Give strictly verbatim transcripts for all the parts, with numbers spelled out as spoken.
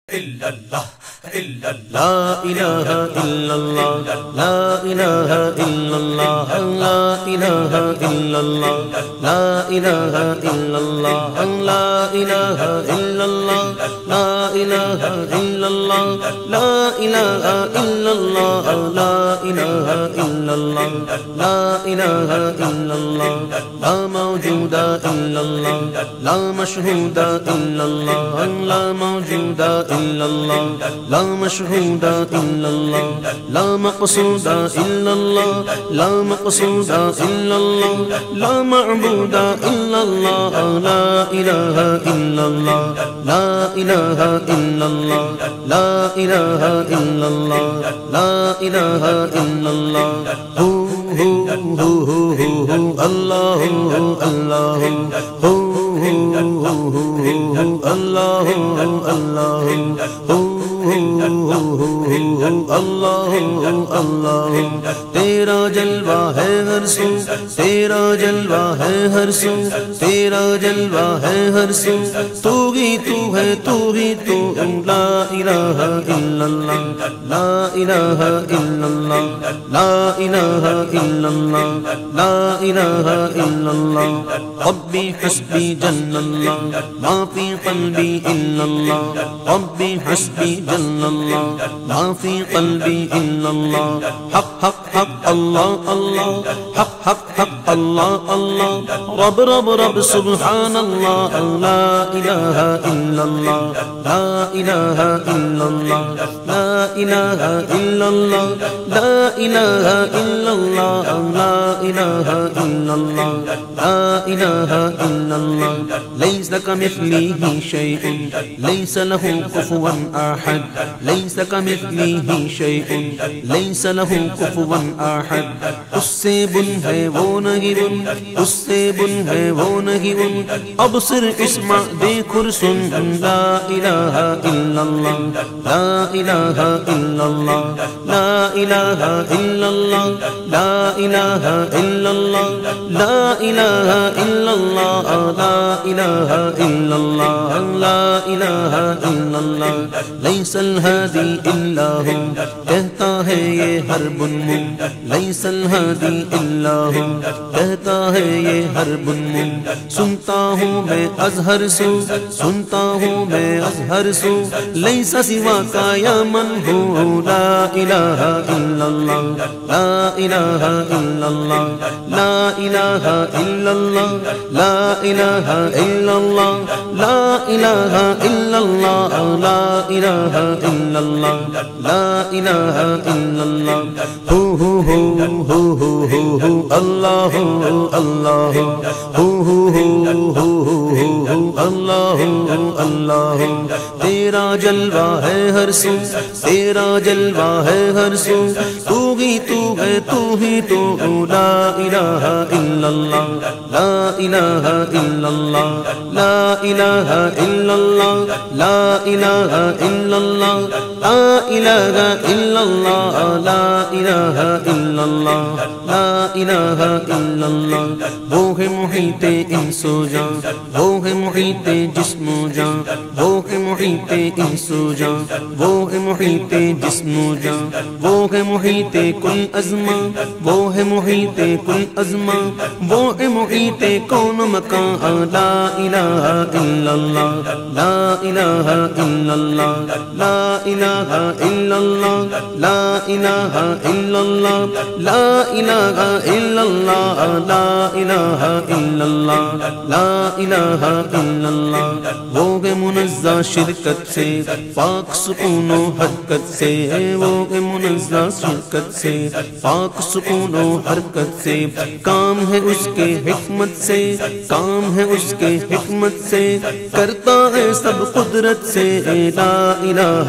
illallah, illallah, La ilaha illallah, la ilaha illallah, la ilaha illallah, la ilaha illallah, la ilaha illallah, la ilaha illallah, la ilaha illallah, la ilaha illallah, la ilaha illallah, la mawjuda illallah, la mashhuda illallah, la mawjuda illallah, لا مشهود إلا الله، لا مقصود إلا الله، لا مقصود إلا الله، لا معبود إلا الله، لا إله إلا الله، لا إله إلا الله، لا إله إلا الله، لا إله إلا الله، هو هو هو هو هو الله الله هو الله الله هو اللہ اللہ تیرا جلوہ ہے ہر سو، تیرا جلوہ ہے ہر سو، تیرا جلوہ ہے ہر سو، تو ہی تو ہے، تو ہی تو، لا الہ الا اللہ، لا الہ الا اللہ، لا الہ الا اللہ، لا الہ الا اللہ، ربی حسبی جل اللہ، ما فی قلبی الا اللہ، ربی حسبی جل اللہ، ما فی قلبی الا اللہ، حق حق حق اللہ اللہ، حق حق حق اللہ اللہ، رب رب رب سبحان اللہ، لا الہ الا اللہ، لا الہ الا اللہ، لا الہ الا اللہ، لا الہ الا اللہ، لا الہ الا اللہ، لا الہ الا اللہ، لیس کمثلہ شیء، لیس لہ کفوا احد، لیس کمثلہ شیء، لیس لہ کفوا احد، اس سے بن ہے وہ نہیں بن، اس سے بن ہے وہ نہیں بن، ابصر اسمع دیکھ اور سن، لا الہ الا اللہ، لا الہ الا اللہ، لا الہ الا اللہ، لا الہ الا اللہ، لا الہ الا اللہ، لا الہ الا اللہ، لا الہ الا اللہ، لیس الہادی الا ہو، کہتا ہے یہ ہر بن من، لیس الہادی الا ہو، کہتا ہے یہ ہر بن من، سنتا ہوں میں ازہر سو، سنتا ہوں میں ازہر سو، لیس سوا کا یا من ہو، لا الہ الا اللہ، لا الہ الا اللہ، لا الہ الا اللہ، لا الہ الا اللہ، لا الہ الا اللہ، لا الہ الا اللہ، لا الہ الا اللہ، ہو ہو ہو ہو ہو ہو ہو اللہ اللہ ہو ہو ہو ہو ہو اللہ اللہ، تیرا جلوہ ہے ہر سو، تیرا جلوہ ہے ہر سو، تو ہی تو ہے، تو ہی تو، لا الہ الا اللہ، لا الہ الا اللہ، لا الہ الا اللہ، لا الہ الا اللہ، لا الہ الا اللہ، لا الہ الا اللہ، لا الہ الا اللہ، وہ ہے محیط انس و جاں، وہ ہے محیط جسم و جاں، وہ ہے محیط انس و جاں، وہ ہے محیط جسم و جاں، وہ ہے محیط کل ازماں، وہ ہے محیط کل ازماں، وہ ہے محیط کون مکان، لا الہ الا اللہ، لا الہ الا اللہ، لا الہ الا اللہ، لا الہ الا اللہ، لا الہ الا اللہ، لا الہ الا اللہ، لا الہ الا اللہ، وہ ہے منزہ شرکت سے، پاک سکون و حرکت سے، وہ ہے منزہ شرکت سے، پاک سکون و حرکت سے، کام ہے اس کے حکمت سے، کام ہے اس کے حکمت سے، کرتا ہے سب قدرت سے، لا الہ الا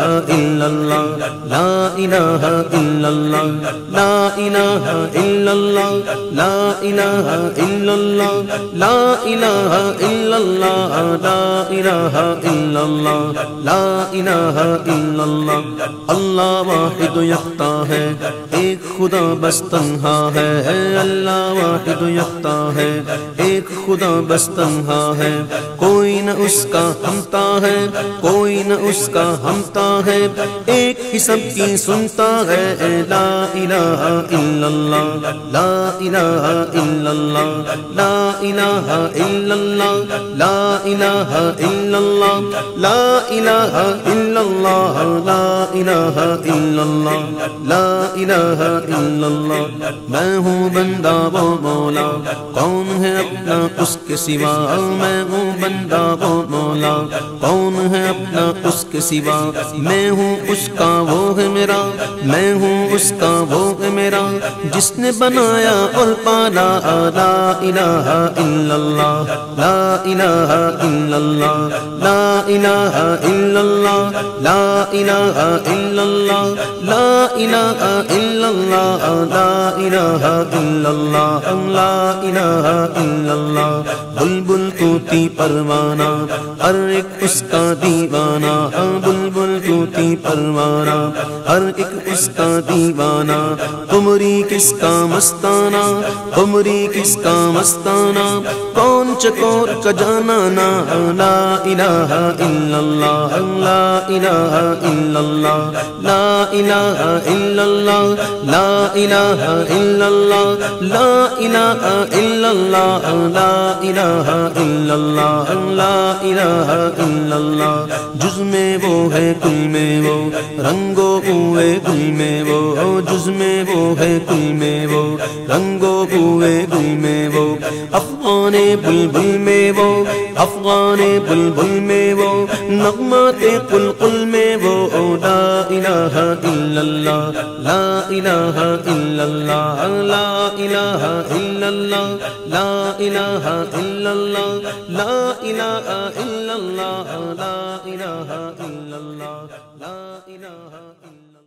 إلا الله لا إله إلا الله لا إله إلا الله لا إله إلا الله لا إله إلا الله لا إله إلا الله لا إله إلا الله اللہ واحد یکتا ہے ایک خدا بس تنہا ہے اللہ واحد یکتا ہے ایک خدا بس تنہا ہے کوئی نہ اس کا ہمتا ہے کوئی نہ اس کا ہمتا ہے ایک ہی سب کی سنتا ہے لا الہ الا اللہ لا الہ الا اللہ لا الہ الا اللہ لا الہ الا اللہ لا الہ الا اللہ لا الہ الا اللہ لا الہ الا اللہ میں ہوں بندہ وہ مولا کون ہے اپنا اس کے سوا میں ہوں بندہ وہ مولا کون ہے اپنا اس کے سوا میں ہوں اس کا وہ ہے میرا میں ہوں اس کا وہ ہے میرا جس نے بنایا اور پالا لا الہ الا اللہ لا الہ الا اللہ لا الہ الا اللہ لا الہ الا اللہ لا الہ الا اللہ لا الہ الا اللہ لا الہ الا اللہ بلبل طوطی پروانہ ہر ایک اس کا دیوانہ بلبل طوطی پروانہ ہر ایک اس کا دیوانہ قمری کس کا مستانہ قمری کس کا مستانہ کون چکور کا جانانا لا الہ الا اللہ لا الہ الا اللہ لا الہ الا اللہ لا الہ الا اللہ لا الہ الا اللہ لا الہ الا اللہ لا الہ الا اللہ جز میں وہ ہے کل میں وہ رنگو بوئے گل میں وہ جز میں وہ ہے کل میں وہ رنگو بوئے گل میں وہ افغان بلبل میں وہ افغان بلبل میں وہ نغمات قلقل میں وہ لا الہ الا اللہ لا الہ الا اللہ لا الہ الا اللہ لا الہ الا اللہ لا الہ الا اللہ لا الہ الا اللہ لا الہ الا اللہ